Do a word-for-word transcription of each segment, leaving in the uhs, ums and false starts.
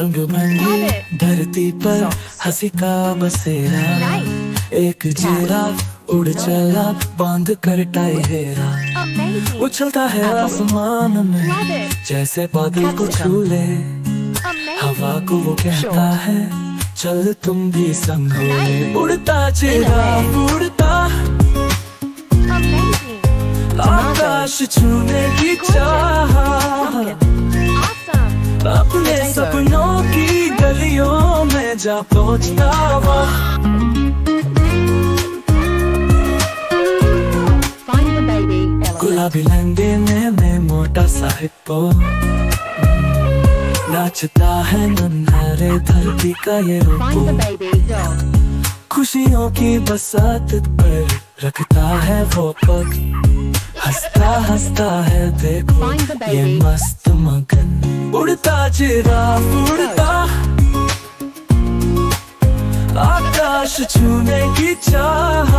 रंग भंगी धरती पर हंसी का बसेरा, एक जेरा उड़ चला बांध कर टाई हेरा। उछलता है आसमान में जैसे बादल को छू ले, हवा को वो कहता है चल तुम भी संग हो ले। उड़ता जेरा उड़ता आकाश छूने की चाह, अपने सपनों की गलियों में जा पहुंचता वह। गुलाबी लहंगे में मोटा सा हिप्पो नाचता है नन्हारे धरती का ये रूप। खुशियों की बसात पर रखता है वो पग, हंसता हंसता है देखो ये मस्त मगन। उड़ता जिराफ उड़ता आकाश छूने की चाह,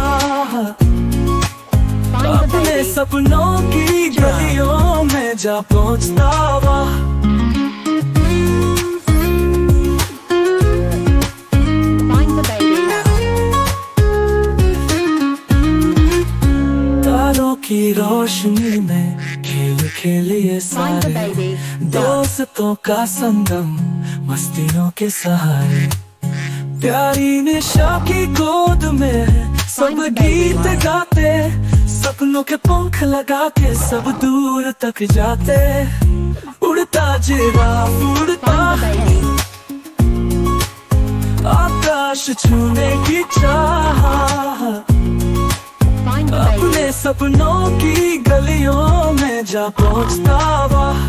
अपने सपनों की गलियों में जा पहुंचता वह। तारों की रोशनी में खेल खेलिए सारे, दोस्तों का संगम मस्तियों के सहारे। प्यारी निशा की गोद में सब गीत गाते, सपनों के पंख लगा के सब दूर तक जाते। उड़ता जिराफ उड़ता आकाश छूने की चाह, अपने सपनों की गलियों में जा पहुंचता वह।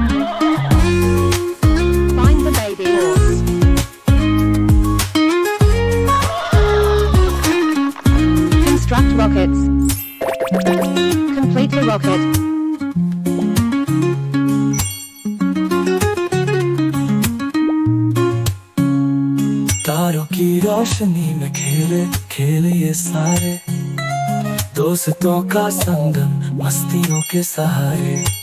Construct rockets. Complete the rocket. तारों की रोशनी में खेले खेले ये सारे, दोस्तों का संगम मस्तियों के सहारे।